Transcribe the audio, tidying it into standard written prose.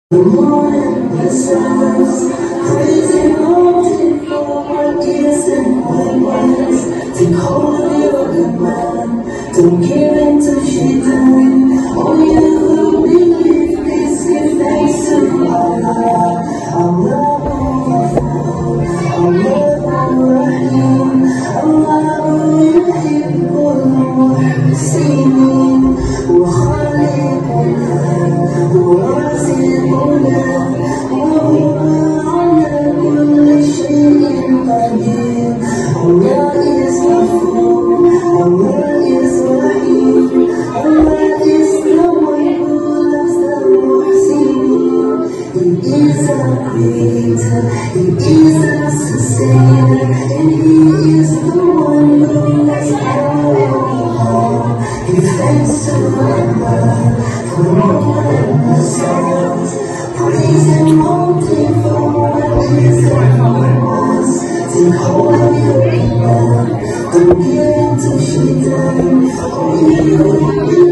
The moon and the stars, praising mountain for my gifts and my words. Take hold of your command, don't give in to shaitan. Oh, you who believe this, give thanks to Allah. Allah, Ar-Rahim, Allah yuhibbul muhsinin, wa khaliquna, wa razaquna, wa ala kulli shay'in qadir. Allah is Ghafur, Allah is Rahim, Allah is the one who loves the muhsinin. He is our creator, He is our sustainer, and He is the one who knows all. Give thanks to Allah for the moon and the stars, praise Him mountain for what is and what was. Take hold of your iman, don't give in to shaitan. Oh, you